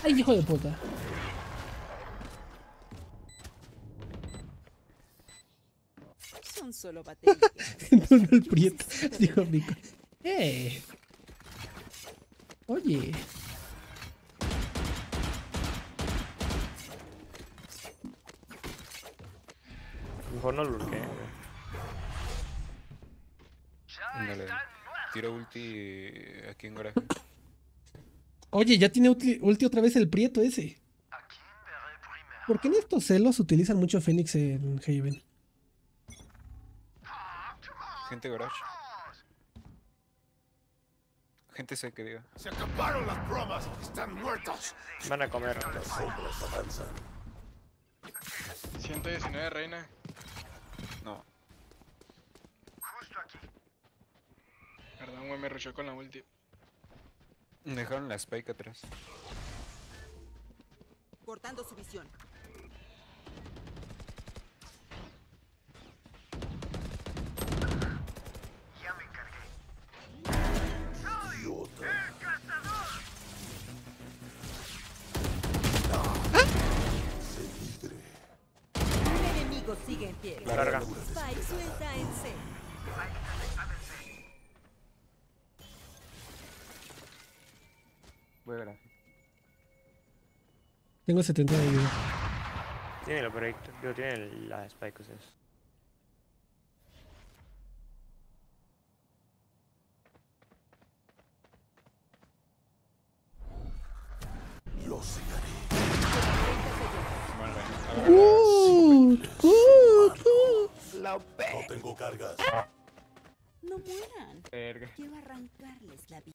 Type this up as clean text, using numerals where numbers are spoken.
Ay, hijo de puta. Son solo baterías. No, no, el prieto. Dijo Rico. Oye. Mejor no lurqué, güey. Ándale. Tira ulti aquí en garaje. Oye, ya tiene ulti otra vez el prieto ese. ¿Por qué en estos celos utilizan mucho Fénix en Haven? Gente garage. Gente C que diga. Se acabaron las bromas. Están muertos. Van a comer. 119, reina. No. Perdón, güey, me rushó con la ulti. Dejaron la spike atrás. Cortando su visión. Un enemigo sigue en pie. La larga. Spike suelta en C. Voy a garaje. Tengo 70 de vida. Tiene el proyecto. Digo, tiene la spike ustedes. No tengo cargas. No mueran. Verga. Quiero arrancarles la vida.